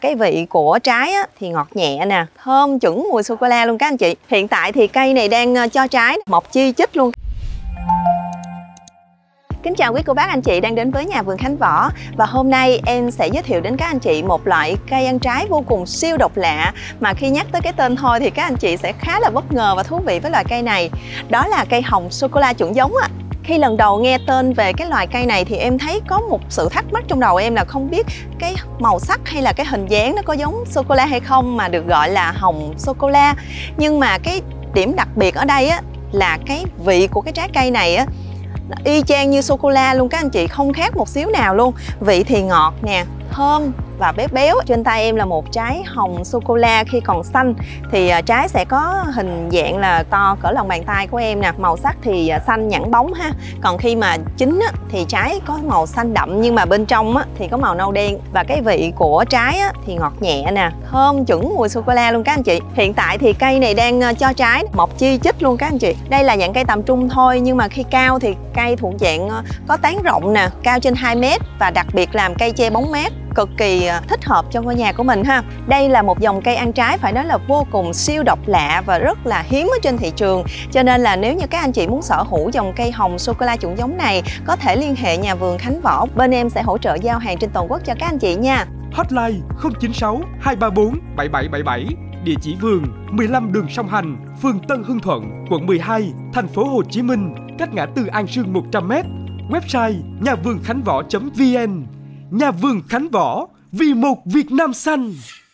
cái vị của trái á, thì ngọt nhẹ nè, thơm chuẩn mùi sô-cô-la luôn các anh chị. Hiện tại thì cây này đang cho trái mọc chi chít luôn. Kính chào quý cô bác anh chị đang đến với nhà vườn Khánh Võ. Và hôm nay em sẽ giới thiệu đến các anh chị một loại cây ăn trái vô cùng siêu độc lạ, mà khi nhắc tới cái tên thôi thì các anh chị sẽ khá là bất ngờ và thú vị với loài cây này. Đó là cây hồng sô-cô-la chuẩn giống ạ. Khi lần đầu nghe tên về cái loài cây này thì em thấy có một sự thắc mắc trong đầu em là không biết cái màu sắc hay là cái hình dáng nó có giống sô-cô-la hay không mà được gọi là hồng sô-cô-la. Nhưng mà cái điểm đặc biệt ở đây á, là cái vị của cái trái cây này á, y chang như sô-cô-la luôn các anh chị, không khác một xíu nào luôn. Vị thì ngọt nè, thơm và béo béo. Trên tay em là một trái hồng sô-cô-la khi còn xanh thì trái sẽ có hình dạng là to cỡ lòng bàn tay của em nè. Màu sắc thì xanh nhẵn bóng ha. Còn khi mà chín á, thì trái có màu xanh đậm nhưng mà bên trong á, thì có màu nâu đen. Và cái vị của trái á, thì ngọt nhẹ nè, thơm chuẩn mùi sô-cô-la luôn các anh chị. Hiện tại thì cây này đang cho trái mọc chi chít luôn các anh chị. Đây là dạng cây tầm trung thôi, nhưng mà khi cao thì cây thuộc dạng có tán rộng nè, cao trên 2 mét và đặc biệt làm cây che bóng mát, cực kỳ thích hợp cho ngôi nhà của mình ha. Đây là một dòng cây ăn trái phải nói là vô cùng siêu độc lạ và rất là hiếm ở trên thị trường. Cho nên là nếu như các anh chị muốn sở hữu dòng cây hồng sô-cô-la chuẩn giống này, có thể liên hệ nhà vườn Khánh Võ. Bên em sẽ hỗ trợ giao hàng trên toàn quốc cho các anh chị nha. Hotline 096 234 7777. Địa chỉ vườn 15 đường Song Hành, phường Tân Hưng Thuận, quận 12, thành phố Hồ Chí Minh, cách ngã tư An Sương 100m. Website nhavườnkhánh võ.vn. Nhà vườn Khánh Võ, vì một Việt Nam xanh.